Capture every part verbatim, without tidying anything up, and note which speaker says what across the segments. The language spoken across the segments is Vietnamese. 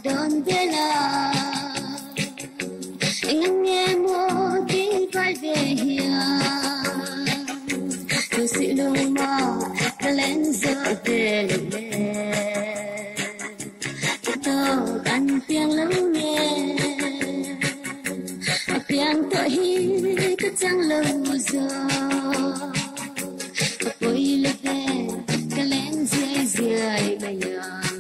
Speaker 1: đón về là anh nghe mô tiếng vai về hiền từ sự lung mà ta lên giờ về lên tao ăn tiếng lắng nghe tiếng tội hi cứ chẳng lâu giờ bôi lên về ta lên dưới dưới bây giờ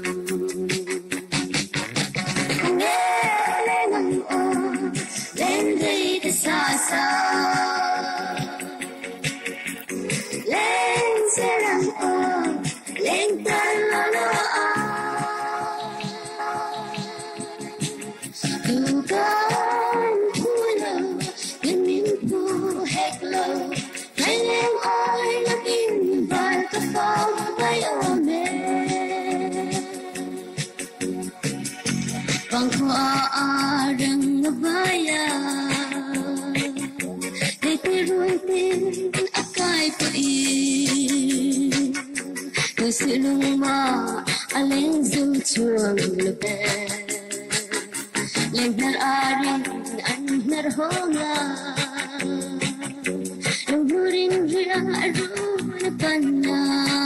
Speaker 1: lên đây ta xa xa lên sẽ làm ôm lên ta lo lo từ con vui lâu đến miếng thu hết lâu hãy lên ơi nó tin vào các phong bay ôm em bằng hoa rừng bayar Runtin akai pui Ku silung ma aleng zum chuang lupe Leng nar arin an nar honga Yung buring ria arun panya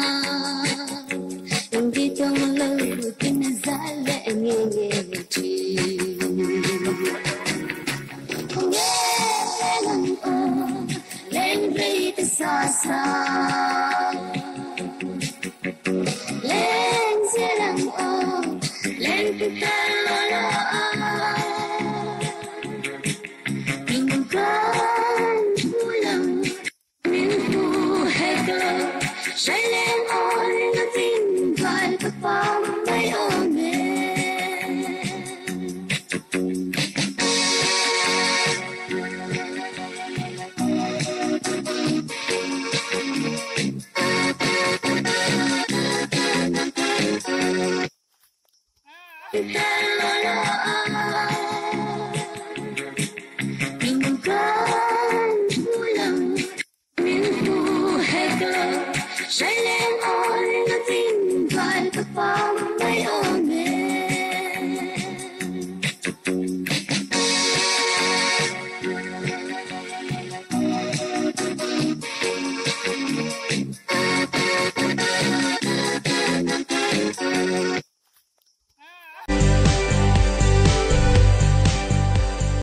Speaker 1: Yung kitong lau kinazale nge nge chi lên đây ta xa xa lên sẽ làm ôm lên từ ta lo lo tình con vui lòng miếng thu hay cơ say lên ôi nó tin vai các phong bay ôm em ta lo lo tình con vui lòng miếng thu hay cơ say lên ôi nó tin vai các phong